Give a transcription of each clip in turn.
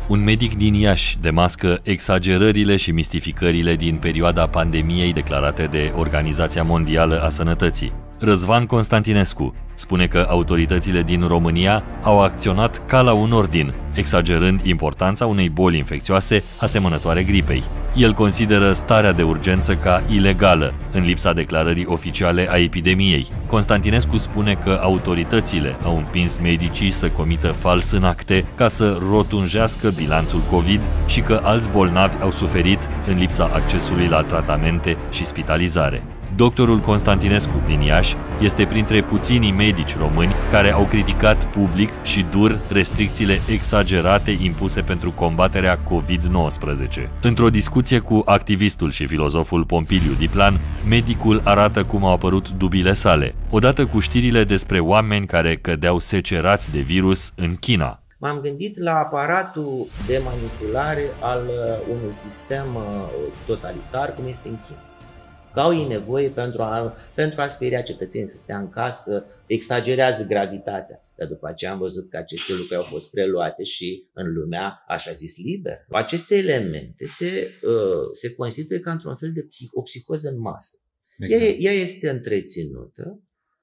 Un medic din Iași demască exagerările și mistificările din perioada pandemiei declarate de Organizația Mondială a Sănătății. Răzvan Constantinescu spune că autoritățile din România au acționat ca la un ordin, exagerând importanța unei boli infecțioase asemănătoare gripei. El consideră starea de urgență ca ilegală, în lipsa declarării oficiale a epidemiei. Constantinescu spune că autoritățile au împins medicii să comită fals în acte ca să rotunjească bilanțul COVID și că alți bolnavi au suferit în lipsa accesului la tratamente și spitalizare. Doctorul Constantinescu din Iași este printre puținii medici români care au criticat public și dur restricțiile exagerate impuse pentru combaterea COVID-19. Într-o discuție cu activistul și filozoful Pompiliu Diplan, medicul arată cum au apărut dubiile sale, odată cu știrile despre oameni care cădeau secerați de virus în China. M-am gândit la aparatul de manipulare al unui sistem totalitar cum este în China. Că au ei nevoie pentru a speria cetățenii să stea în casă, exagerează gravitatea. Dar după aceea am văzut că aceste lucruri au fost preluate și în lumea, așa zis, liberă. Aceste elemente se constituie ca într-un fel de o psihoză în masă. Exact. Ea este întreținută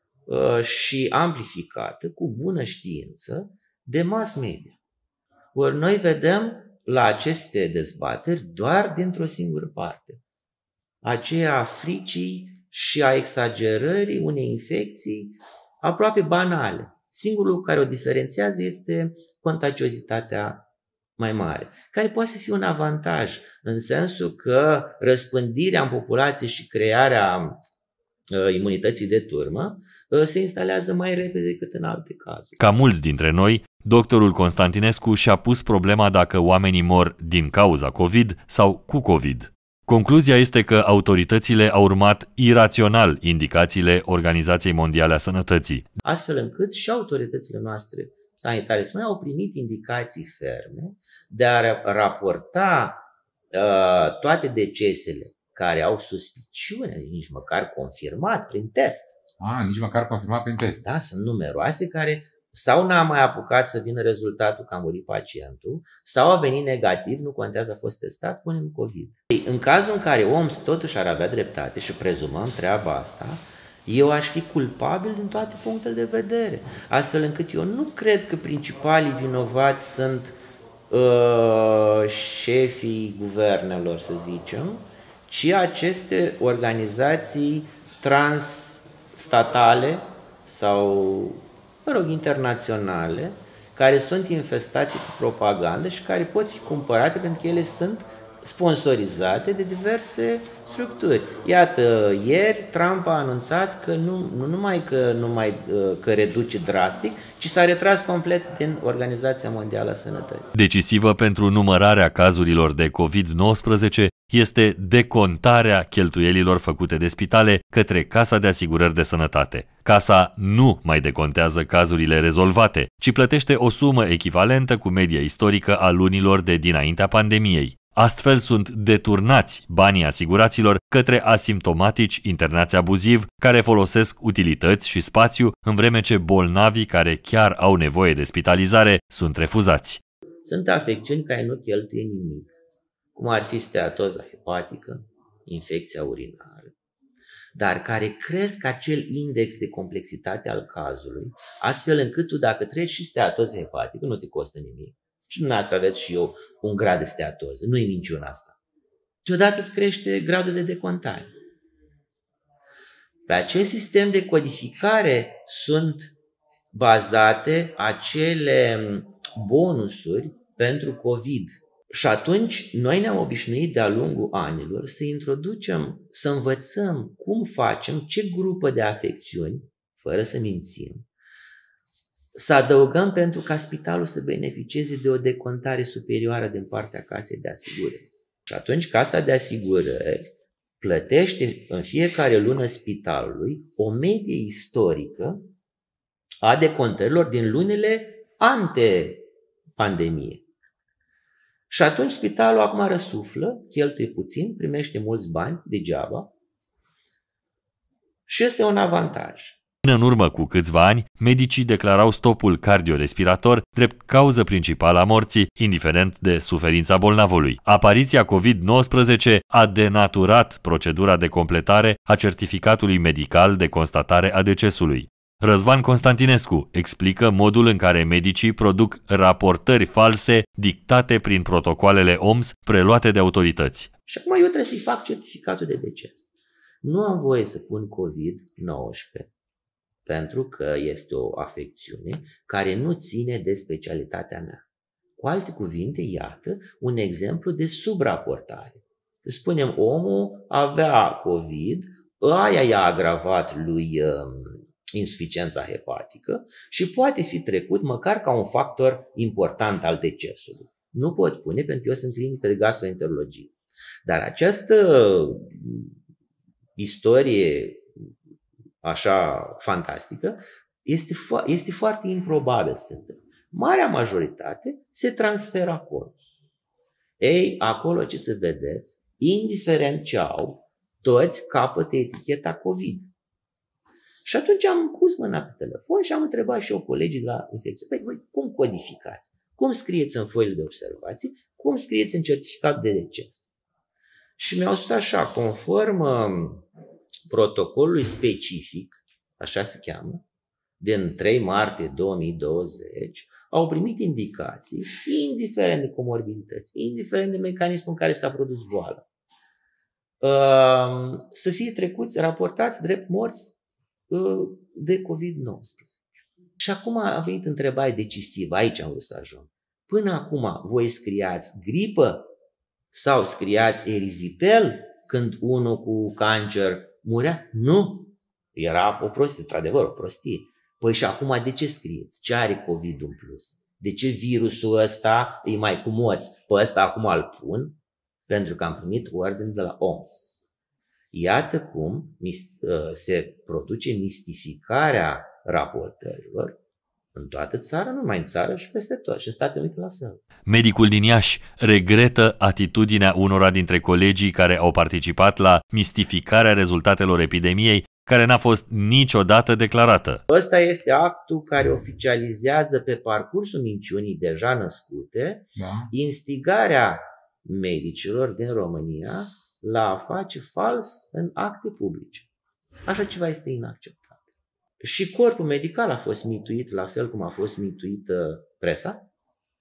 și amplificată cu bună știință de mass media. Ori noi vedem la aceste dezbateri doar dintr-o singură parte. Aceea a fricii și a exagerării unei infecții aproape banale. Singurul care o diferențiază este contagiozitatea mai mare, care poate să fie un avantaj în sensul că răspândirea în populație și crearea imunității de turmă se instalează mai repede decât în alte cazuri. Ca mulți dintre noi, doctorul Constantinescu și-a pus problema dacă oamenii mor din cauza COVID sau cu COVID. Concluzia este că autoritățile au urmat irațional indicațiile Organizației Mondiale a Sănătății. Astfel încât și autoritățile noastre sanitare au primit indicații ferme de a raporta toate decesele care au suspiciune, nici măcar confirmat prin test. Nici măcar confirmat prin test. Da, sunt numeroase care sau n-a mai apucat să vină rezultatul că a murit pacientul, sau a venit negativ, nu contează, a fost testat, punem COVID. În cazul în care om totuși ar avea dreptate și prezumăm treaba asta, eu aș fi culpabil din toate punctele de vedere. Astfel încât eu nu cred că principalii vinovați sunt șefii guvernelor, să zicem, ci aceste organizații transstatale sau internaționale, care sunt infestate cu propagandă și care pot fi cumpărate pentru că ele sunt sponsorizate de diverse structuri. Iată, ieri Trump a anunțat că nu numai că reduce drastic, ci s-a retras complet din Organizația Mondială a Sănătății. Decisivă pentru numărarea cazurilor de COVID-19 este decontarea cheltuielilor făcute de spitale către Casa de Asigurări de Sănătate. Casa nu mai decontează cazurile rezolvate, ci plătește o sumă echivalentă cu media istorică a lunilor de dinaintea pandemiei. Astfel sunt deturnați banii asiguraților către asimptomatici internați abuziv care folosesc utilități și spațiu, în vreme ce bolnavii care chiar au nevoie de spitalizare sunt refuzați. Sunt afecțiuni care nu cheltuie nimic, cum ar fi steatoza hepatică, infecția urinară, dar care cresc acel index de complexitate al cazului, astfel încât tu, dacă treci și steatoză hepatică, nu te costă nimic. Și dumneavoastră aveți și eu un grad de steatoză, nu e minciuna asta. Deodată îți crește gradul de decontare. Pe acest sistem de codificare sunt bazate acele bonusuri pentru COVID. Și atunci noi ne-am obișnuit de-a lungul anilor să introducem, să învățăm cum facem, ce grupă de afecțiuni, fără să mințim, să adăugăm pentru ca spitalul să beneficieze de o decontare superioară din partea casei de asigurări. Și atunci casa de asigurări plătește în fiecare lună spitalului o medie istorică a decontărilor din lunile ante-pandemie. Și atunci spitalul acum răsuflă, cheltuie puțin, primește mulți bani degeaba și este un avantaj. Până în urmă cu câțiva ani, medicii declarau stopul cardiorespirator drept cauză principală a morții, indiferent de suferința bolnavului. Apariția COVID-19 a denaturat procedura de completare a certificatului medical de constatare a decesului. Răzvan Constantinescu explică modul în care medicii produc raportări false dictate prin protocoalele OMS preluate de autorități. Și acum eu trebuie să-i fac certificatul de deces. Nu am voie să pun COVID-19 pentru că este o afecțiune care nu ține de specialitatea mea. Cu alte cuvinte, iată un exemplu de subraportare. Spunem, omul avea COVID, aia i-a agravat lui insuficiența hepatică și poate fi trecut măcar ca un factor important al decesului. Nu pot pune pentru că eu sunt clinică de gastroenterologie. Dar această istorie așa fantastică este foarte improbabil să se întâmple. Marea majoritate se transferă acolo. Ei, acolo ce să vedeți, indiferent ce au, toți capătă eticheta COVID. Și atunci am pus mâna pe telefon și am întrebat și eu colegii de la infecție. Păi, voi cum codificați? Cum scrieți în foile de observații? Cum scrieți în certificat de deces? Și mi-au spus așa, conform protocolului specific, așa se cheamă, din 3 martie 2020, au primit indicații, indiferent de comorbidități, indiferent de mecanismul în care s-a produs boala, să fie trecuți, raportați drept morți de COVID-19. Și acum a venit întrebarea decisivă, aici am vrut să ajung. Până acum voi scriați gripă sau scriați erizipel când unul cu cancer murea? Nu. Era o prostie, într-adevăr, o prostie. Păi și acum de ce scrieți? Ce are COVID în plus? De ce virusul ăsta e mai cu moți? Pe ăsta acum îl pun pentru că am primit ordine de la OMS. Iată cum se produce mistificarea raportărilor în toată țara, nu numai în țară, și peste tot, și în Statele Unite la fel. Medicul din Iași regretă atitudinea unora dintre colegii care au participat la mistificarea rezultatelor epidemiei, care n-a fost niciodată declarată. Ăsta este actul care oficializează pe parcursul minciunii deja născute, instigarea medicilor din România la a face fals în acte publice. Așa ceva este inacceptabil. Și corpul medical a fost mituit la fel cum a fost mituită presa,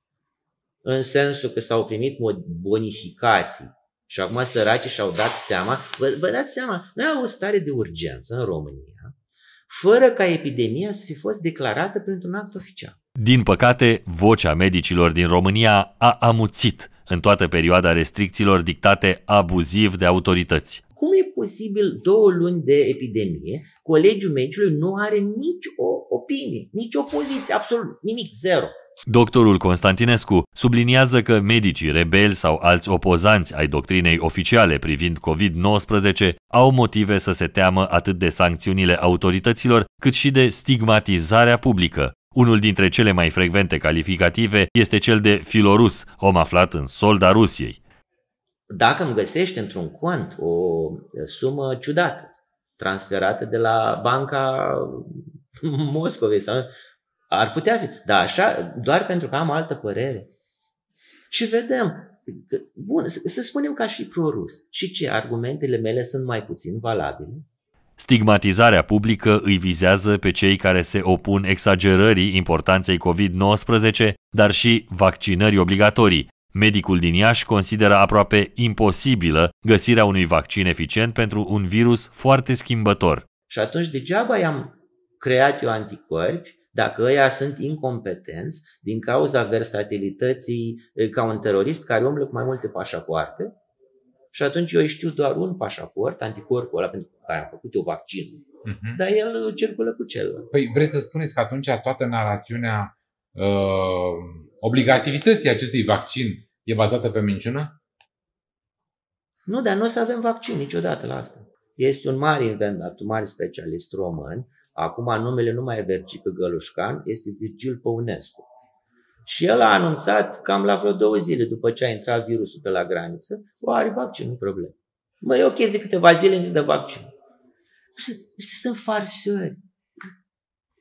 în sensul că s-au primit bonificații și acum săracii și-au dat seama. Vă dați seama, noi avem o stare de urgență în România, fără ca epidemia să fi fost declarată printr-un act oficial. Din păcate, vocea medicilor din România a amuțit în toată perioada restricțiilor dictate abuziv de autorități. Cum e posibil 2 luni de epidemie, Colegiul Medicilor nu are nici o opinie, nici o poziție, absolut nimic, zero. Doctorul Constantinescu subliniază că medicii rebeli sau alți opozanți ai doctrinei oficiale privind COVID-19 au motive să se teamă atât de sancțiunile autorităților, cât și de stigmatizarea publică. Unul dintre cele mai frecvente calificative este cel de filorus, om aflat în solda Rusiei. Dacă îmi găsește într-un cont o sumă ciudată, transferată de la Banca Moscovei, sau ar putea fi, dar așa, doar pentru că am altă părere. Și vedem, bun, să spunem ca și pro-rus. Și ce, argumentele mele sunt mai puțin valabile? Stigmatizarea publică îi vizează pe cei care se opun exagerării importanței COVID-19, dar și vaccinării obligatorii. Medicul din Iași consideră aproape imposibilă găsirea unui vaccin eficient pentru un virus foarte schimbător. Și atunci degeaba i-am creat eu anticorpi dacă ăia sunt incompetenți din cauza versatilității ca un terorist care umblă cu mai multe pașapoarte. Și atunci eu știu doar un pașaport, anticorpul ăla pentru care am făcut eu vaccinul, dar el circulă cu celălalt. Păi vreți să spuneți că atunci toată narațiunea obligativității acestui vaccin e bazată pe minciună? Nu, dar nu o să avem vaccin niciodată la asta. Este un mare inventat, un mare specialist român. Acum numele nu mai e Vergică Gălușcan, este Virgil Păunescu. Și el a anunțat cam la vreo 2 zile după ce a intrat virusul pe la graniță, are vaccin, nu problemă. E o chestie de câteva zile de vaccin. Sunt farsări.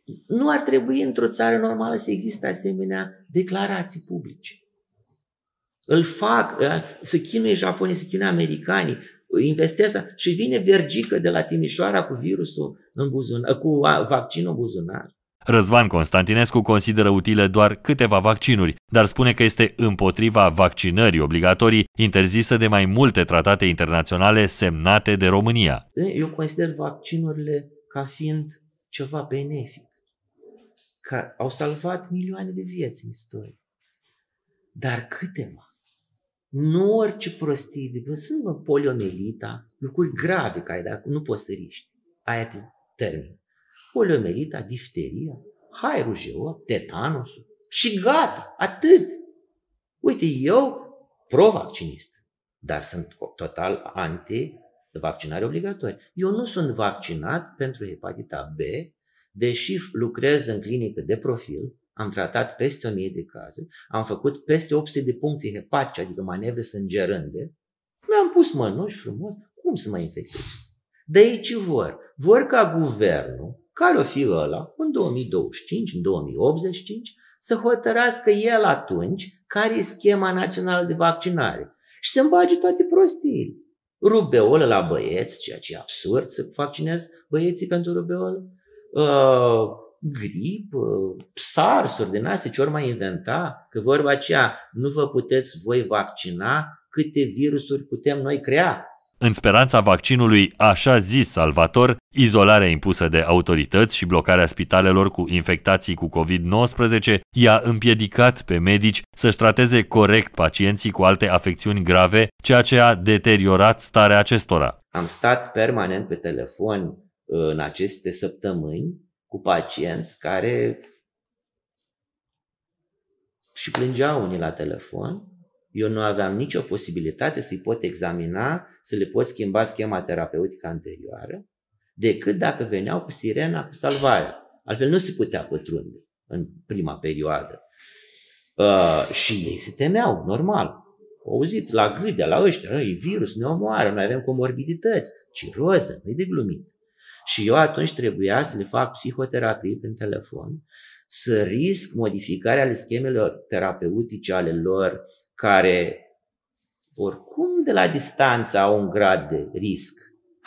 Nu ar trebui într-o țară normală să existe asemenea declarații publice. Îl fac, să chinuie japonii, să chinuie americanii, investează și vine Vergică de la Timișoara cu virusul în buzunar, cu vaccinul în buzunar. Răzvan Constantinescu consideră utile doar câteva vaccinuri, dar spune că este împotriva vaccinării obligatorii interzisă de mai multe tratate internaționale semnate de România. Eu consider vaccinurile ca fiind ceva benefic, că au salvat milioane de vieți în istorie. Dar câteva. Nu orice prostii, sunt poliomelita, lucruri grave care dacă nu poți să riști, aia te termină. Poliomelita, difteria, hairujeul, tetanusul și gata, atât. Uite, eu pro-vaccinist, dar sunt total anti-vaccinare obligatorie. Eu nu sunt vaccinat pentru hepatita B, deși lucrez în clinică de profil, am tratat peste 1000 de cazuri, am făcut peste 800 de puncții hepatice, adică manevre sângerânde, mi-am pus mănuși frumos, cum să mă infectez? De aici vor ca guvernul, care o fi ăla, în 2025, în 2085, să hotărască el atunci care e schema națională de vaccinare și să-mi bage toate prostiile. Rubeolă la băieți, ceea ce e absurd să vaccinez băieții pentru rubeolă, grip, SARS-uri din astea, ce ori mai inventa, că vorba aceea, nu vă puteți voi vaccina, câte virusuri putem noi crea. În speranța vaccinului așa zis salvator, izolarea impusă de autorități și blocarea spitalelor cu infectații cu COVID-19 i-a împiedicat pe medici să-și trateze corect pacienții cu alte afecțiuni grave, ceea ce a deteriorat starea acestora. Am stat permanent pe telefon în aceste săptămâni cu pacienți care și plângeau unii la telefon. Eu nu aveam nicio posibilitate să-i pot examina, să le pot schimba schema terapeutică anterioară, decât dacă veneau cu sirena, cu salvarea. Altfel nu se putea pătrunde în prima perioadă. Și ei se temeau, normal. Au auzit la gâdea, la ăștia, e virus, ne omoară, noi avem comorbidități, ciroză, nu-i de glumit. Și eu atunci trebuia să le fac psihoterapie prin telefon, să risc modificarea ale schemelor terapeutice ale lor, care oricum de la distanță au un grad de risc.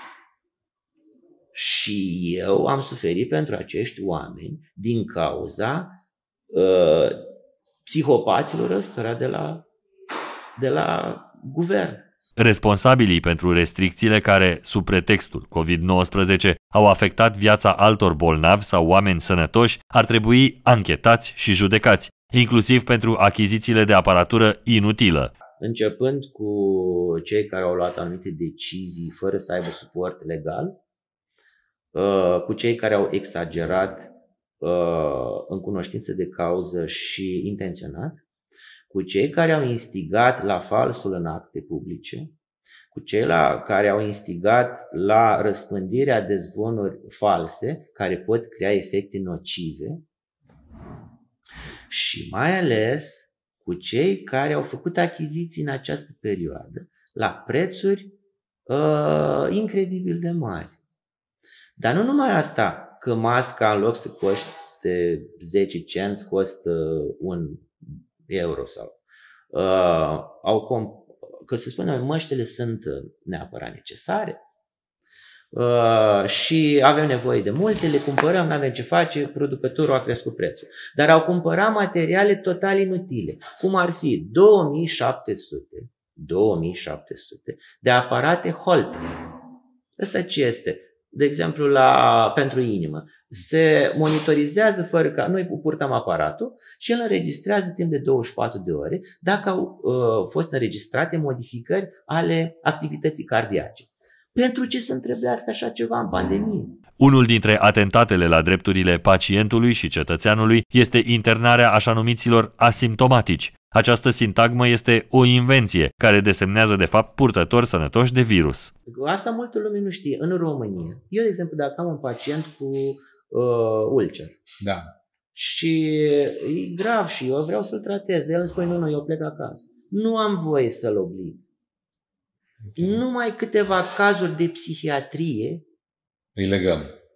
Și eu am suferit pentru acești oameni din cauza psihopaților ăstora de la guvern. Responsabilii pentru restricțiile care, sub pretextul COVID-19, au afectat viața altor bolnavi sau oameni sănătoși, ar trebui anchetați și judecați, inclusiv pentru achizițiile de aparatură inutilă. Începând cu cei care au luat anumite decizii fără să aibă suport legal, cu cei care au exagerat în cunoștință de cauză și intenționat, cu cei care au instigat la falsul în acte publice, cu cei care au instigat la răspândirea de zvonuri false care pot crea efecte nocive și mai ales cu cei care au făcut achiziții în această perioadă la prețuri incredibil de mari. Dar nu numai asta, că masca în loc să coste 10 cenți costă 1 euro sau că să spunem, măștile sunt neapărat necesare și avem nevoie de multe, le cumpărăm, nu avem ce face, producătorul a crescut prețul. Dar au cumpărat materiale total inutile, cum ar fi 2700 de aparate Holter. Asta ce este? De exemplu, pentru inimă, se monitorizează fără ca noi purtăm aparatul și el înregistrează timp de 24 de ore dacă au fost înregistrate modificări ale activității cardiace. Pentru ce să întrebească așa ceva în pandemie? Unul dintre atentatele la drepturile pacientului și cetățeanului este internarea așa numiților asimptomatici. Această sintagmă este o invenție care desemnează de fapt purtători sănătoși de virus. Asta multă lume nu știe. În România, eu de exemplu dacă am un pacient cu ulcer, da, și e grav și eu vreau să-l tratez, de el îmi spune nu, eu plec acasă. Nu am voie să-l oblig. Numai câteva cazuri de psihiatrie îi legăm.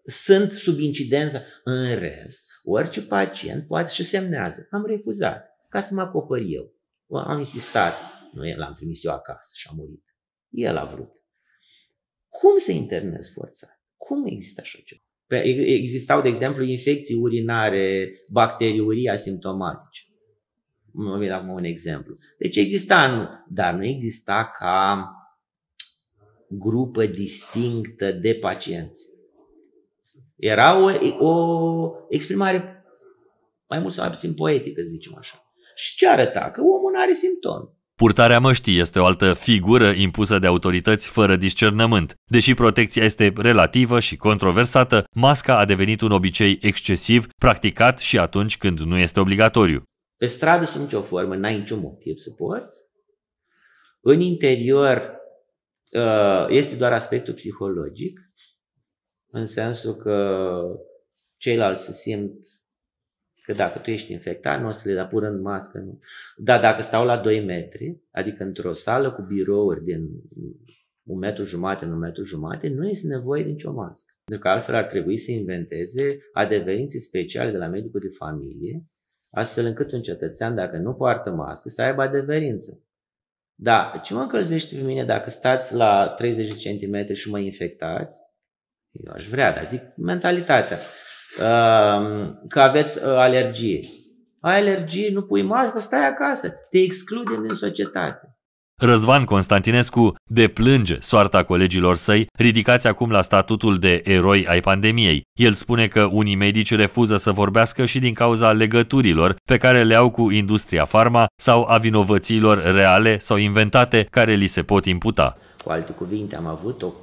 sunt sub incidență. În rest, orice pacient poate și semnează. Am refuzat ca să mă acopăr eu. Am insistat. Nu l-am trimis eu acasă și a murit. El a vrut. Cum să internezi forțat? Cum există așa ceva? Existau, de exemplu, infecții urinare, bacteriurii asimptomatice. Mă vine acum un exemplu. Deci exista, dar nu exista ca grupă distinctă de pacienți. Era o exprimare mai mult sau mai puțin poetică, să zicem așa. Și ce arăta? Că omul nu are simptomi. Purtarea măștii este o altă figură impusă de autorități fără discernământ. Deși protecția este relativă și controversată, masca a devenit un obicei excesiv, practicat și atunci când nu este obligatoriu. Pe stradă, sub nicio formă, n-ai niciun motiv să porți. În interior este doar aspectul psihologic, în sensul că ceilalți se simt că dacă tu ești infectat, nu o să le dea purând mască. Nu. Dar dacă stau la 2 metri, adică într-o sală cu birouri din 1,5 metru în 1,5 metru, nu este nevoie de nicio mască. Pentru că altfel ar trebui să inventeze adeverințe speciale de la medicul de familie, astfel încât un cetățean, dacă nu poartă mască, să aibă adeverință. Da, ce mă încălzește pe mine dacă stați la 30 de centimetri și mă infectați? Eu aș vrea, dar zic mentalitatea. Că aveți alergie. Ai alergie, nu pui mască, stai acasă. Te excludem din societate. Răzvan Constantinescu deplânge soarta colegilor săi, ridicați acum la statutul de eroi ai pandemiei. El spune că unii medici refuză să vorbească și din cauza legăturilor pe care le au cu industria farma sau a vinovățiilor reale sau inventate care li se pot imputa. Cu alte cuvinte, am avut o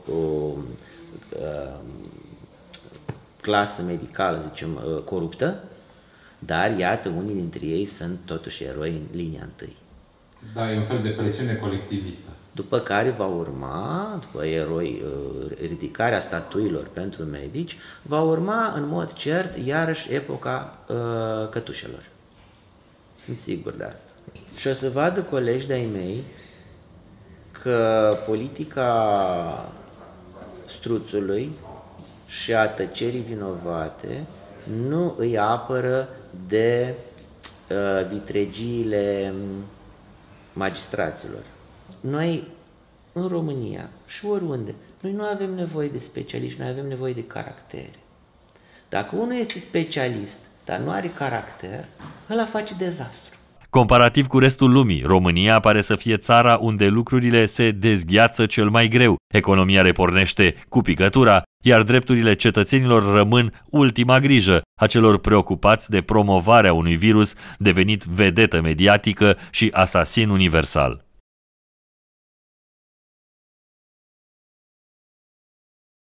clasă medicală, zicem, coruptă, dar iată, unii dintre ei sunt totuși eroi în linia întâi. Da, e un fel de presiune colectivistă. După care va urma, după eroi, ridicarea statuilor pentru medici, va urma în mod cert iarăși epoca cătușelor. Sunt sigur de asta. Și o să vadă colegi de-ai mei că politica struțului și a tăcerii vinovate nu îi apără de vitregiile magistraților. Noi, în România și oriunde, noi nu avem nevoie de specialiști, noi avem nevoie de caractere. Dacă unul este specialist, dar nu are caracter, ăla face dezastru. Comparativ cu restul lumii, România pare să fie țara unde lucrurile se dezgheață cel mai greu. Economia repornește cu picătura, iar drepturile cetățenilor rămân ultima grijă a celor preocupați de promovarea unui virus devenit vedetă mediatică și asasin universal.